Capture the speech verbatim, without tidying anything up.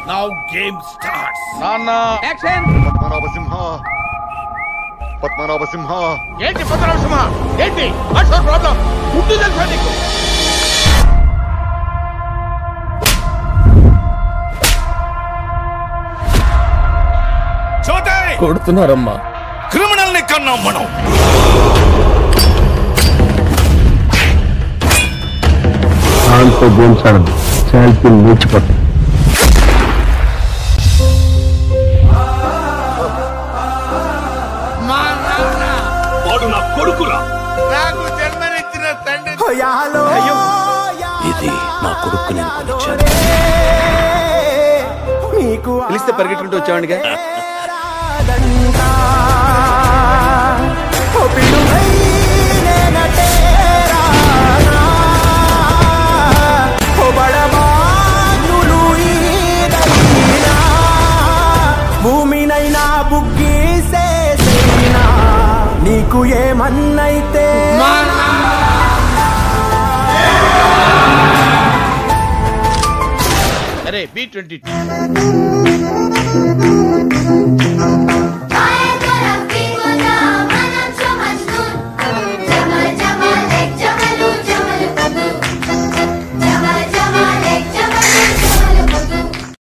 Now game starts. నాన్న action. Padmanabhasimha Padmanabhasimha ఏంటి పద్మనాభసింహ ఏంటి వాట్స్ యువర్ ప్రాబ్లం గుడ్డు తెలుసా నీకు చోటే కొడుతున్నారమ్మా. క్రిమినల్ ని కన్నాం మనం. దాంతో గేమ్స్ ఆడదు చాంపియన్ నేర్చుకోండి. వాడు నా కొడుకురా. నాకు జన్మనిచ్చిన తండ్రి. ఇది నా కొడుకు నేను కొనిచ్చాను. పిలిస్తే పరిగెట్టుకుంటూ వచ్చావండిగా. భూమినైనా బుగ్గీసేసైనా నీకు ఏమన్నైతే అరే బి ట్వంటీ టూ